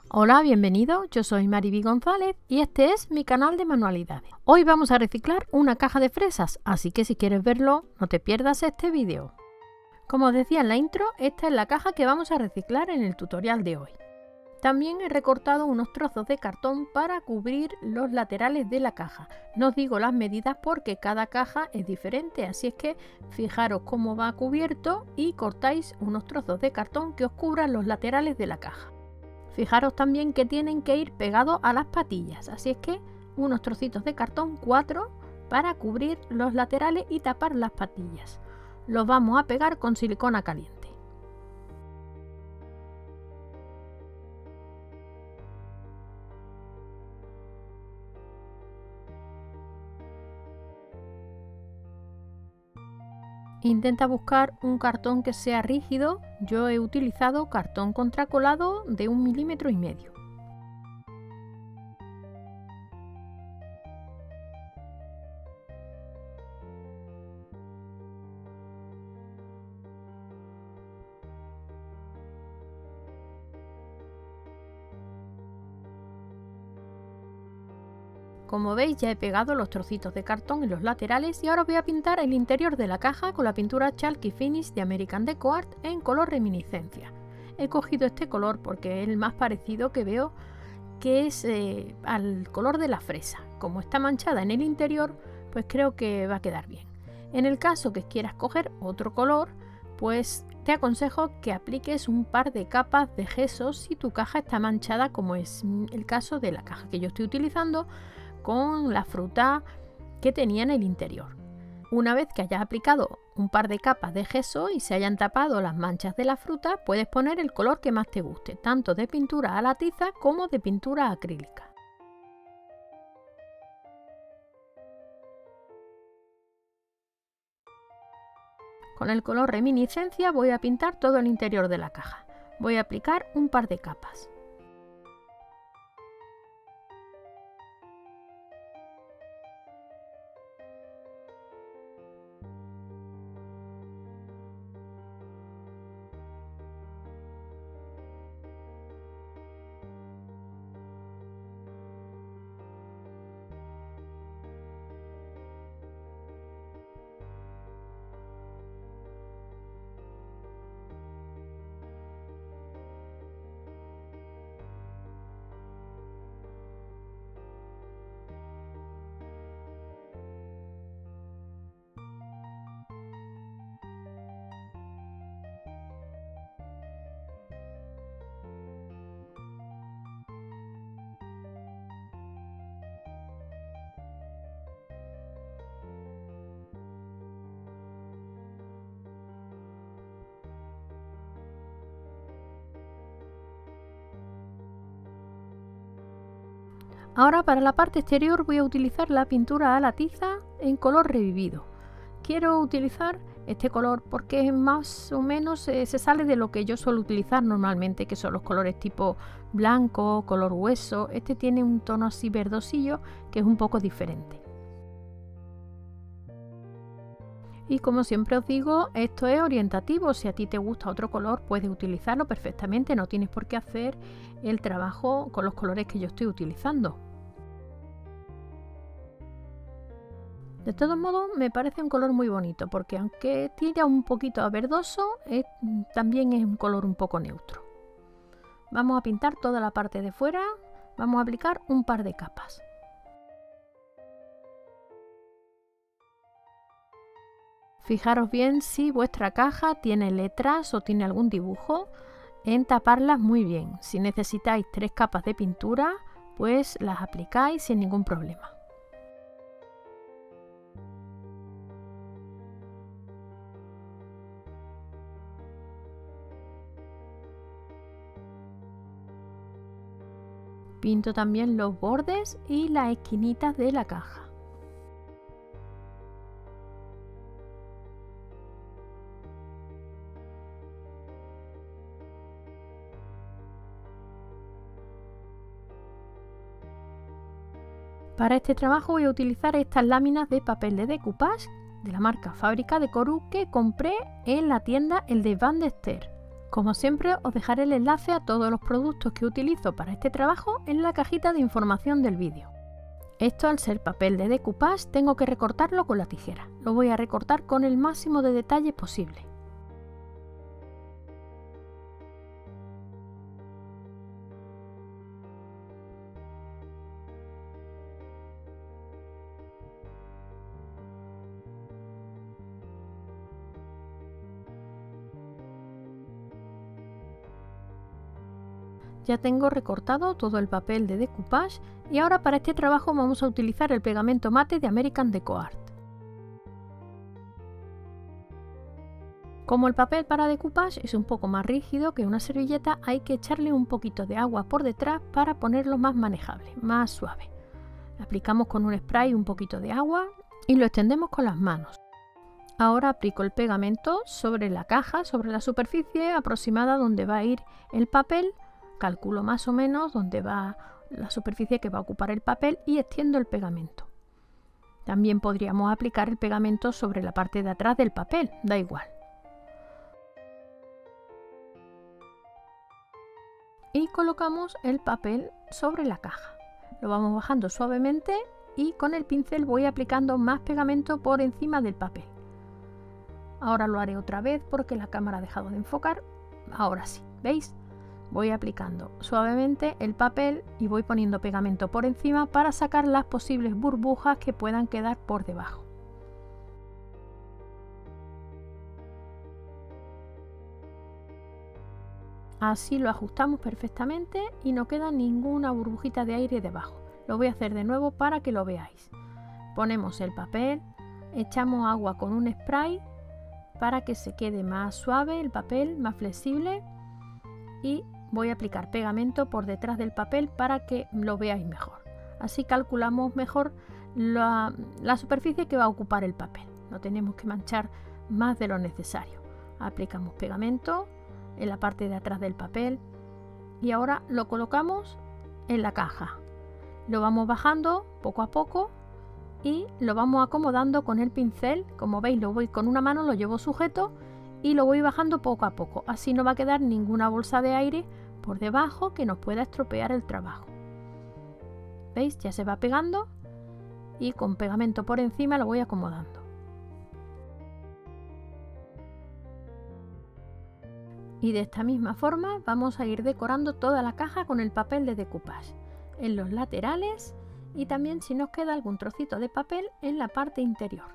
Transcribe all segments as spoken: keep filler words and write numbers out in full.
Hola, bienvenido, yo soy Mariby González y este es mi canal de manualidades. Hoy vamos a reciclar una caja de fresas, así que si quieres verlo, no te pierdas este vídeo. Como os decía en la intro, esta es la caja que vamos a reciclar en el tutorial de hoy. También he recortado unos trozos de cartón para cubrir los laterales de la caja. No os digo las medidas porque cada caja es diferente, así es que fijaros cómo va cubierto y cortáis unos trozos de cartón que os cubran los laterales de la caja. Fijaros también que tienen que ir pegados a las patillas, así es que unos trocitos de cartón, cuatro, para cubrir los laterales y tapar las patillas. Los vamos a pegar con silicona caliente. Intenta buscar un cartón que sea rígido. Yo he utilizado cartón contracolado de un milímetro y medio. Como veis, ya he pegado los trocitos de cartón en los laterales y ahora voy a pintar el interior de la caja con la pintura Chalky Finish de American Deco Art en color reminiscencia. He cogido este color porque es el más parecido que veo, que es eh, al color de la fresa. Como está manchada en el interior, pues creo que va a quedar bien. En el caso que quieras coger otro color, pues te aconsejo que apliques un par de capas de gesso si tu caja está manchada, como es el caso de la caja que yo estoy utilizando, con la fruta que tenía en el interior. Una vez que hayas aplicado un par de capas de gesso y se hayan tapado las manchas de la fruta, puedes poner el color que más te guste, tanto de pintura a la tiza como de pintura acrílica. Con el color reminiscencia voy a pintar todo el interior de la caja. Voy a aplicar un par de capas. Ahora para la parte exterior voy a utilizar la pintura a la tiza en color revivido. Quiero utilizar este color porque más o menos eh, se sale de lo que yo suelo utilizar normalmente, que son los colores tipo blanco, color hueso. Este tiene un tono así verdosillo que es un poco diferente. Y como siempre os digo, esto es orientativo. Si a ti te gusta otro color, puedes utilizarlo perfectamente. No tienes por qué hacer el trabajo con los colores que yo estoy utilizando. De todos modos, me parece un color muy bonito, porque aunque tira un poquito a verdoso, es, también es un color un poco neutro. Vamos a pintar toda la parte de fuera. Vamos a aplicar un par de capas. Fijaros bien si vuestra caja tiene letras o tiene algún dibujo, en taparlas muy bien. Si necesitáis tres capas de pintura, pues las aplicáis sin ningún problema. Pinto también los bordes y las esquinitas de la caja. Para este trabajo voy a utilizar estas láminas de papel de decoupage de la marca Fábrica de Coru que compré en la tienda El Desván de Esther. Como siempre, os dejaré el enlace a todos los productos que utilizo para este trabajo en la cajita de información del vídeo. Esto, al ser papel de decoupage, tengo que recortarlo con la tijera. Lo voy a recortar con el máximo de detalle posible. Ya tengo recortado todo el papel de decoupage y ahora para este trabajo vamos a utilizar el pegamento mate de American Deco Art. Como el papel para decoupage es un poco más rígido que una servilleta, hay que echarle un poquito de agua por detrás para ponerlo más manejable, más suave. Aplicamos con un spray un poquito de agua y lo extendemos con las manos. Ahora aplico el pegamento sobre la caja, sobre la superficie aproximada donde va a ir el papel. Calculo más o menos dónde va la superficie que va a ocupar el papel y extiendo el pegamento. También podríamos aplicar el pegamento sobre la parte de atrás del papel, da igual. Y colocamos el papel sobre la caja. Lo vamos bajando suavemente y con el pincel voy aplicando más pegamento por encima del papel. Ahora lo haré otra vez porque la cámara ha dejado de enfocar. Ahora sí, ¿veis? Voy aplicando suavemente el papel y voy poniendo pegamento por encima para sacar las posibles burbujas que puedan quedar por debajo. Así lo ajustamos perfectamente y no queda ninguna burbujita de aire debajo. Lo voy a hacer de nuevo para que lo veáis. Ponemos el papel, echamos agua con un spray para que se quede más suave el papel, más flexible, y voy a aplicar pegamento por detrás del papel para que lo veáis mejor. Así calculamos mejor la, la superficie que va a ocupar el papel. No tenemos que manchar más de lo necesario. Aplicamos pegamento en la parte de atrás del papel y ahora lo colocamos en la caja. Lo vamos bajando poco a poco y lo vamos acomodando con el pincel. Como veis, lo voy con una mano, lo llevo sujeto y lo voy bajando poco a poco. Así no va a quedar ninguna bolsa de aire por debajo que nos pueda estropear el trabajo. ¿Veis? Ya se va pegando y con pegamento por encima lo voy acomodando. Y de esta misma forma vamos a ir decorando toda la caja con el papel de decoupage en los laterales y también, si nos queda algún trocito de papel, en la parte interior.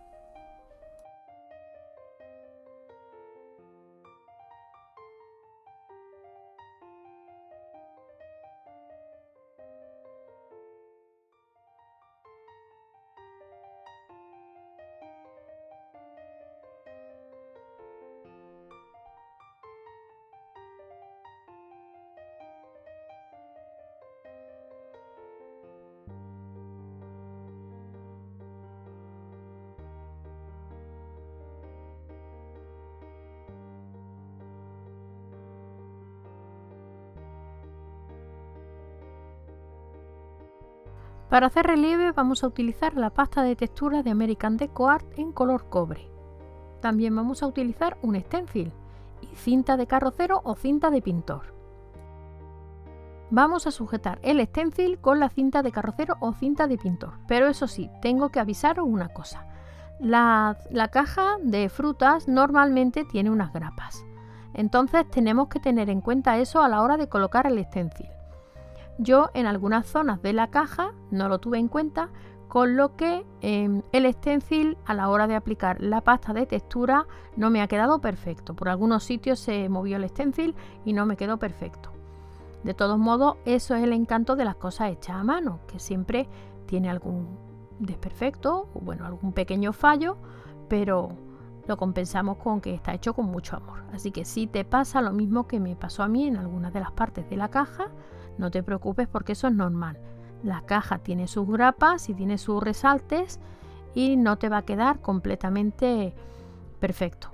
Para hacer relieve vamos a utilizar la pasta de textura de American Deco Art en color cobre. También vamos a utilizar un stencil y cinta de carrocero o cinta de pintor. Vamos a sujetar el stencil con la cinta de carrocero o cinta de pintor, pero eso sí, tengo que avisaros una cosa. La, la caja de frutas normalmente tiene unas grapas, entonces tenemos que tener en cuenta eso a la hora de colocar el stencil. Yo en algunas zonas de la caja no lo tuve en cuenta, con lo que eh, el stencil a la hora de aplicar la pasta de textura no me ha quedado perfecto. Por algunos sitios se movió el stencil y no me quedó perfecto. De todos modos, eso es el encanto de las cosas hechas a mano, que siempre tiene algún desperfecto o bueno, algún pequeño fallo, pero lo compensamos con que está hecho con mucho amor. Así que si te pasa lo mismo que me pasó a mí en algunas de las partes de la caja, no te preocupes porque eso es normal. La caja tiene sus grapas y tiene sus resaltes y no te va a quedar completamente perfecto.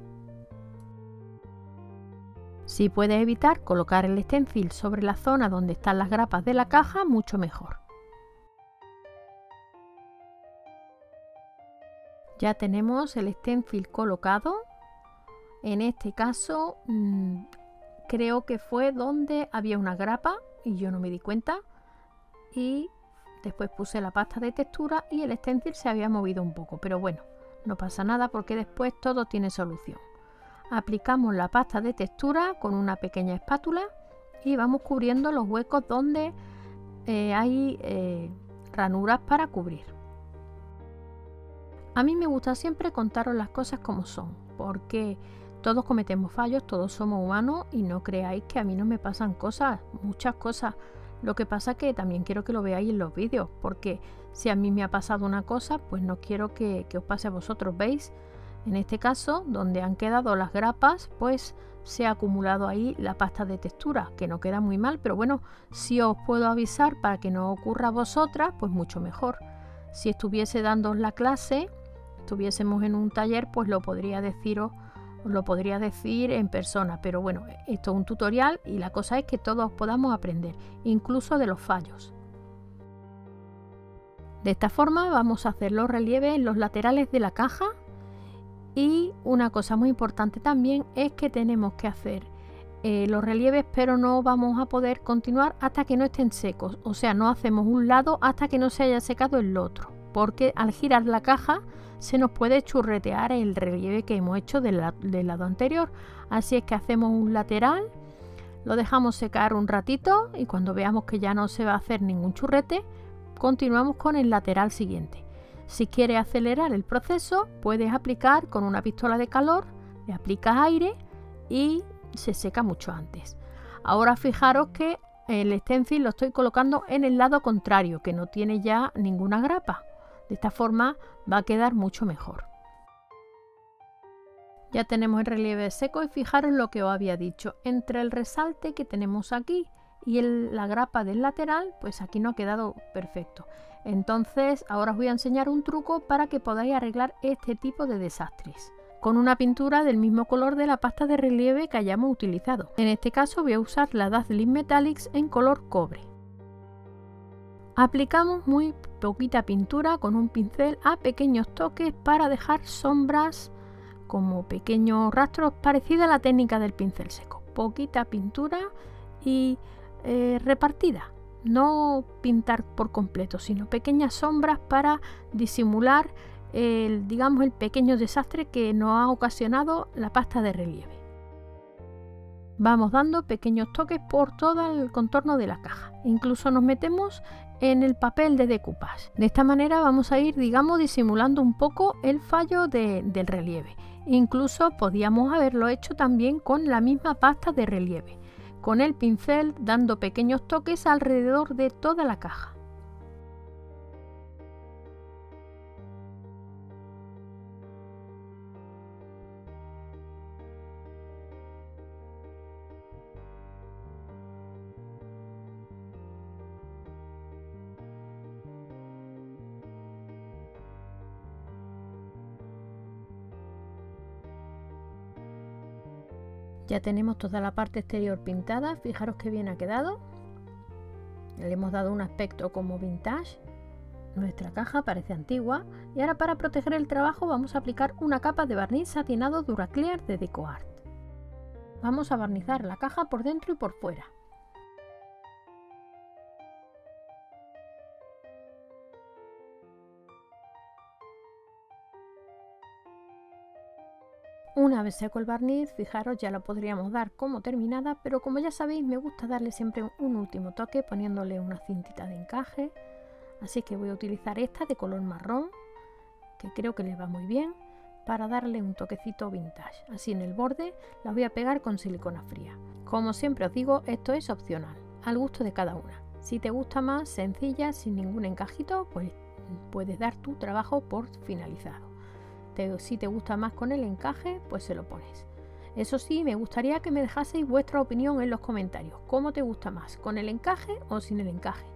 Si puedes evitar colocar el stencil sobre la zona donde están las grapas de la caja, mucho mejor. Ya tenemos el stencil colocado En este caso mmm, creo que fue donde había una grapa y yo no me di cuenta, y después puse la pasta de textura y el stencil se había movido un poco, pero bueno, no pasa nada porque después todo tiene solución. Aplicamos la pasta de textura con una pequeña espátula y vamos cubriendo los huecos donde eh, hay eh, ranuras para cubrir. A mí me gusta siempre contaros las cosas como son, porque todos cometemos fallos, todos somos humanos y no creáis que a mí no me pasan cosas, muchas cosas. Lo que pasa es que también quiero que lo veáis en los vídeos, porque si a mí me ha pasado una cosa, pues no quiero que, que os pase a vosotros. ¿Veis? En este caso, donde han quedado las grapas, pues se ha acumulado ahí la pasta de textura, que no queda muy mal, pero bueno, si os puedo avisar para que no ocurra a vosotras, pues mucho mejor. Si estuviese dándoos la clase, estuviésemos en un taller, pues lo podría deciros, os lo podría decir en persona, pero bueno, esto es un tutorial y la cosa es que todos podamos aprender, incluso de los fallos. De esta forma vamos a hacer los relieves en los laterales de la caja, y una cosa muy importante también es que tenemos que hacer eh, los relieves, pero no vamos a poder continuar hasta que no estén secos, o sea, no hacemos un lado hasta que no se haya secado el otro, porque al girar la caja se nos puede churretear el relieve que hemos hecho del, la del lado anterior. Así es que hacemos un lateral, lo dejamos secar un ratito y cuando veamos que ya no se va a hacer ningún churrete, continuamos con el lateral siguiente. Si quieres acelerar el proceso, puedes aplicar con una pistola de calor, le aplicas aire y se seca mucho antes. Ahora fijaros que el stencil lo estoy colocando en el lado contrario, que no tiene ya ninguna grapa. De esta forma va a quedar mucho mejor. Ya tenemos el relieve seco y fijaros lo que os había dicho. Entre el resalte que tenemos aquí y el, la grapa del lateral, pues aquí no ha quedado perfecto. Entonces ahora os voy a enseñar un truco para que podáis arreglar este tipo de desastres con una pintura del mismo color de la pasta de relieve que hayamos utilizado. En este caso voy a usar la Dazzling Metallics en color cobre. Aplicamos muy poquita pintura con un pincel a pequeños toques para dejar sombras como pequeños rastros, parecida a la técnica del pincel seco. Poquita pintura y eh, repartida, no pintar por completo, sino pequeñas sombras para disimular el, digamos, el pequeño desastre que nos ha ocasionado la pasta de relieve. Vamos dando pequeños toques por todo el contorno de la caja, incluso nos metemos en el papel de decoupage. De esta manera vamos a ir, digamos, disimulando un poco el fallo de, del relieve. Incluso podíamos haberlo hecho también con la misma pasta de relieve, con el pincel dando pequeños toques alrededor de toda la caja. Ya tenemos toda la parte exterior pintada, fijaros qué bien ha quedado. Le hemos dado un aspecto como vintage. Nuestra caja parece antigua y ahora para proteger el trabajo vamos a aplicar una capa de barniz satinado Duraclear de DecoArt. Vamos a barnizar la caja por dentro y por fuera. Una vez seco el barniz, fijaros, ya lo podríamos dar como terminada, pero como ya sabéis me gusta darle siempre un último toque poniéndole una cintita de encaje, así que voy a utilizar esta de color marrón, que creo que le va muy bien, para darle un toquecito vintage. Así en el borde la voy a pegar con silicona fría. Como siempre os digo, esto es opcional, al gusto de cada una. Si te gusta más sencilla, sin ningún encajito, pues puedes dar tu trabajo por finalizado. Te, si te gusta más con el encaje, pues se lo pones. Eso sí, me gustaría que me dejaseis vuestra opinión en los comentarios. ¿Cómo te gusta más? ¿Con el encaje o sin el encaje?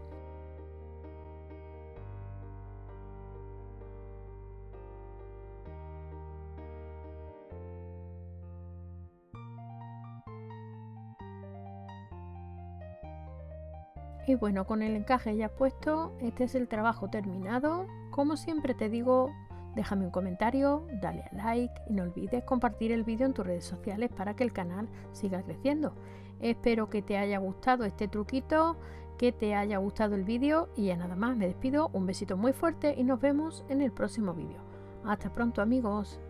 Y bueno, con el encaje ya puesto, este es el trabajo terminado. Como siempre te digo, Déjame un comentario, dale a like y no olvides compartir el vídeo en tus redes sociales para que el canal siga creciendo. Espero que te haya gustado este truquito, que te haya gustado el vídeo y ya nada más, me despido, un besito muy fuerte y nos vemos en el próximo vídeo. Hasta pronto amigos.